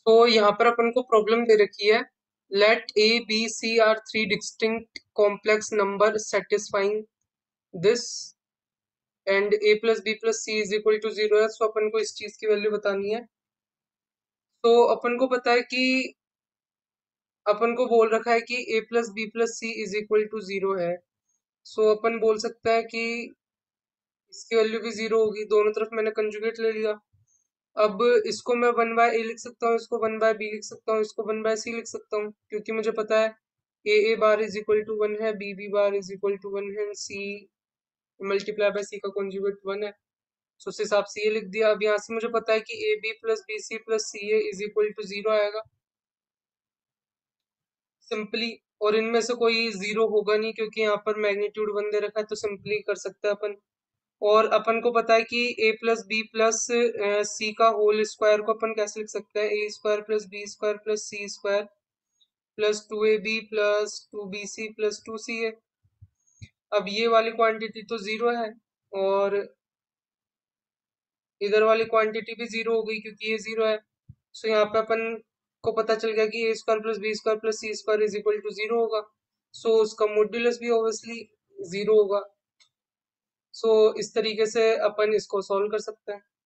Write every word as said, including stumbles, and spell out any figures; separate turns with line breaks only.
तो यहाँ पर अपन को प्रॉब्लम दे रखी है। Let A B C are three distinct complex number satisfying this and A plus B plus C is equal to zero है। सो अपन को इस चीज की वैल्यू बतानी है। तो अपन को पता है कि अपन को बोल रखा है कि A plus B plus C is equal to zero है। सो अपन बोल सकता है कि इसकी वैल्यू भी जीरो होगी। दोनों तरफ मैंने कंजुगेट ले लिया। अब इसको मैं वन बाय ए लिख सकता हूँ, इसको वन बाय बी लिख सकता हूँ, इसको वन बाय सी लिख सकता हूँ, क्योंकि मुझे पता है A A bar is equal to one है, B B bar is equal to one है, सी मल्टीप्लाई बाय सी का कॉन्जुगेट वन है। सो उस हिसाब से ये लिख दिया। अब यहाँ से मुझे पता है कि A B plus B C plus C A is equal to zero आएगा सिंपली। और इनमें से कोई जीरो होगा नहीं, क्योंकि यहाँ पर मैग्नीट्यूड वन दे रखा है, तो सिंपली कर सकते हैं अपन। और अपन को पता है कि A plus B plus C का होल स्क्वायर को अपन कैसे लिख सकते हैं, A square plus B square plus C square plus two A B plus two B C plus two C A. अब ये वाली क्वांटिटी तो जीरो है, और इधर वाली क्वांटिटी भी जीरो हो गई क्योंकि ये जीरो है। सो यहाँ पे अपन को पता चल गया कि A square plus B square plus C square is equal to zero होगा। सो उसका मॉड्यूलस भी ऑब्वियसली जीरो होगा। सो इस तरीके से अपन इसको सॉल्व कर सकते हैं।